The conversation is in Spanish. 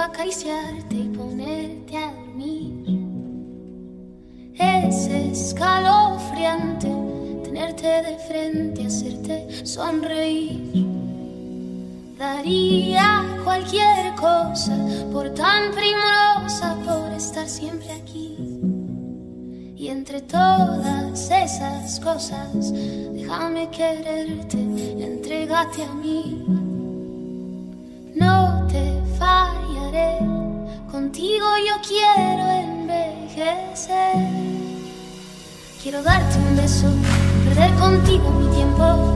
acariciarte y ponerte a dormir. Es escalofriante tenerte de frente, hacerte sonreír. Daría cualquier cosa por tan primorosa, por estar siempre aquí. Y entre todas esas cosas, déjame quererte, entrégate a mí. No te fallaré, contigo yo quiero envejecer. Quiero darte un beso, perder contigo mi tiempo,